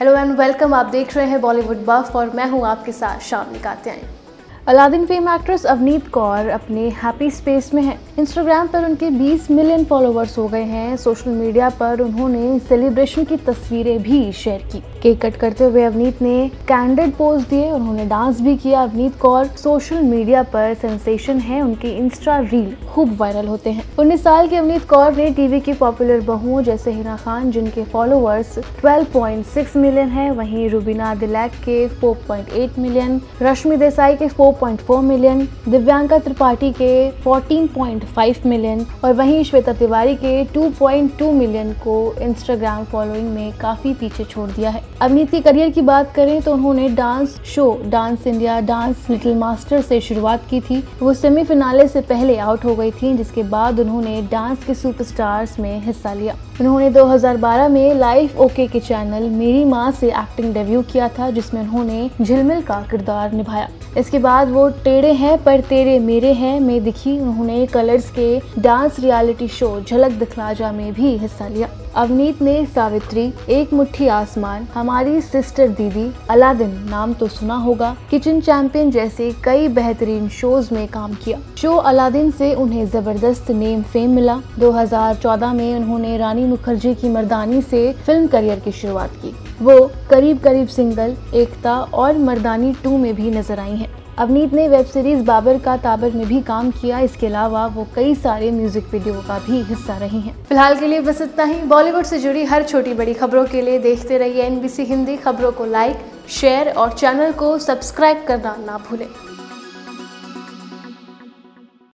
Hello and welcome, आप देख रहे हैं बॉलीवुड बफ और मैं हूं आपके साथ शाम निकाते हैं। Aladdin fame actress Avneet Kaur अपने हैप्पी स्पेस में हैं। इंस्टाग्राम पर उनके 20 मिलियन फॉलोवर्स हो गए हैं। सोशल मीडिया पर उन्होंने सेलिब्रेशन की तस्वीरें भी शेयर की। केक कट करते हुए अवनीत ने कैंडिड पोज दिए, उन्होंने डांस भी किया। अवनीत कौर सोशल मीडिया पर सेंसेशन है, उनके इंस्टा रील खूब वायरल होते हैं। 19 साल की अवनीत कौर ने टीवी की पॉपुलर बहुओं जैसे हिना खान, जिनके फॉलोवर्स 12.6 मिलियन है, वहीं रुबीना दिलैक के 4.8 मिलियन, रश्मि देसाई के 4.4 मिलियन, दिव्यांका त्रिपाठी के 14.5 मिलियन और वहीं श्वेता तिवारी के 2.2 मिलियन को इंस्टाग्राम फॉलोइंग में काफी पीछे छोड़ दिया है। अवनीत के करियर की बात करें तो उन्होंने dance show dance India dance little master से शुरुआत की थी। वो सेमीफिनाले से पहले आउट हो गई थी, जिसके बाद उन्होंने डांस के सुपरस्टार्स में हिस्सा लिया। उन्होंने 2012 में लाइफ ओके के चैनल मेरी माँ से एक्टिंग डेब्यू किया था, जिसमें उन्होंने झिलमिल का किरदार निभाया। इसके बाद वो टेढ़े हैं पर तेरे मेरे हैं में दिखी। उन्होंने कलर्स के डांस रियलिटी शो झलक दिखला जा में भी हिस्सा लिया। अवनीत ने सावित्री, एक मुट्ठी आसमान, हमारी सिस्टर दीदी, अलादीन नाम तो सुना होगा, किचन चैंपियन जैसे कई बेहतरीन शोज में काम किया। शो अलादीन से उन्हें जबरदस्त नेम फेम मिला। 2014 में उन्होंने रानी मुखर्जी की मर्दानी से फिल्म करियर की शुरुआत की। वो करीब करीब सिंगल, एकता और मर्दानी 2 में भी नजर आई हैं। अवनीत ने वेब सीरीज बाबर का ताबर में भी काम किया। इसके अलावा वो कई सारे म्यूजिक वीडियो का भी हिस्सा रही हैं। फिलहाल के लिए बस इतना ही। बॉलीवुड से जुड़ी हर छोटी बड़ी खबरों के लिए देखते रहिए NBC हिंदी। खबरों को लाइक, शेयर और चैनल को सब्सक्राइब करना ना भूलें।